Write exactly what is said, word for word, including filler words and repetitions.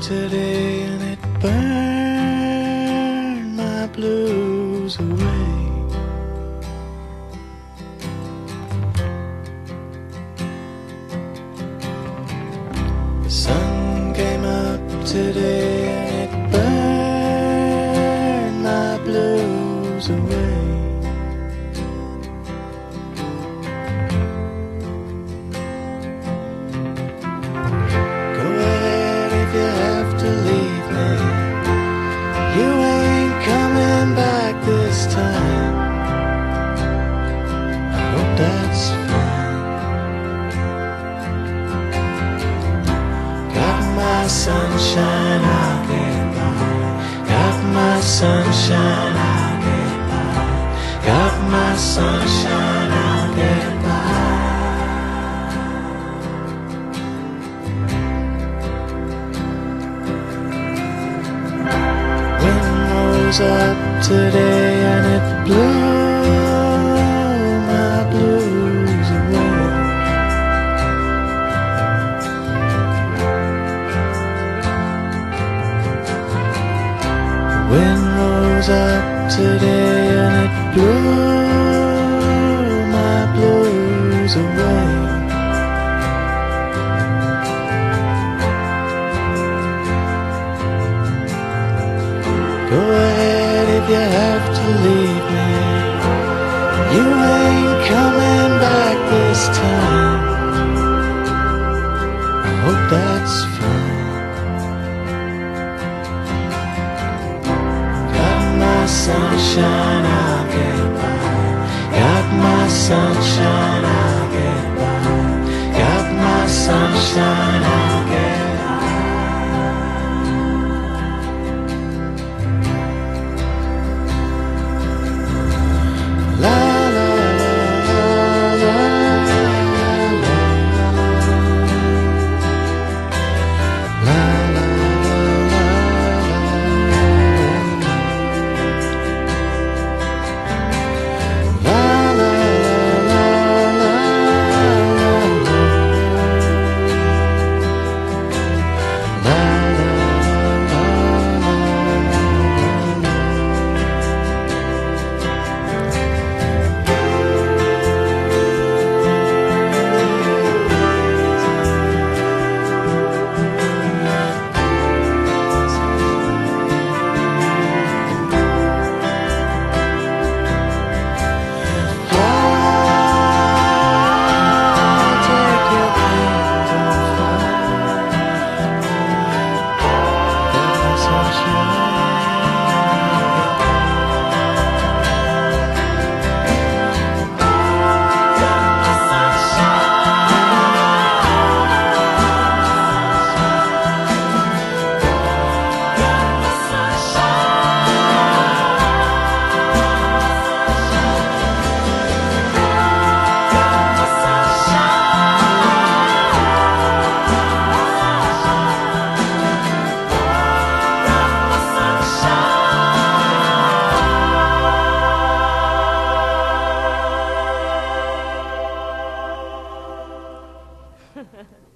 today and it burned my blues away. The sun came up today and it burned my blues away. You ain't coming back this time. I hope that's fine. Got my sunshine, I'll get by. Got my sunshine, I'll get by. Got my sunshine, I'll get by. Up today and it blew my blues away. The wind rose up today and it blew my blues away. Go ahead if you have to leave me. You ain't coming back this time. I hope that's fine. Got my sunshine, I'll get by. Got my sunshine, I'll get by. Got my sunshine, I'll get by. Ha ha ha.